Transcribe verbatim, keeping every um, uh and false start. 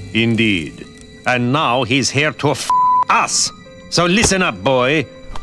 Indeed. And now he's here to f us. So listen up, boy.